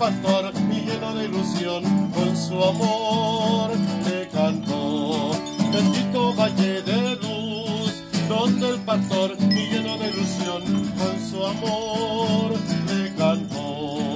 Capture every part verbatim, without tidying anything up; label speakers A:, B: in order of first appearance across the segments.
A: pastor y lleno de ilusión con su amor le cantó. Bendito valle de luz, donde el pastor y lleno de ilusión con su amor le cantó.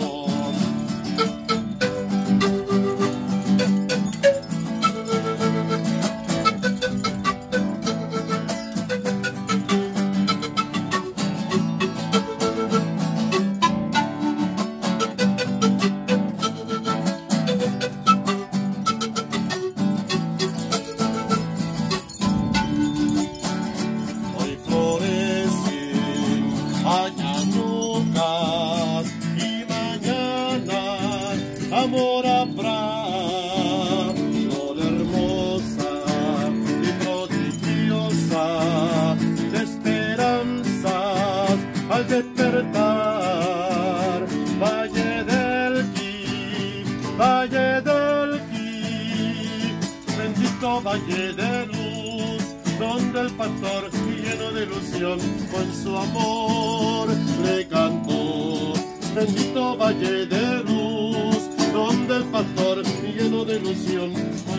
A: Amor habrá, flor hermosa y prodigiosa de esperanzas al despertar. Valle del Qui, valle del Qui, bendito valle de luz, donde el pastor lleno de ilusión con su amor le cantó. Bendito valle de luz, donde el pastor lleno de ilusión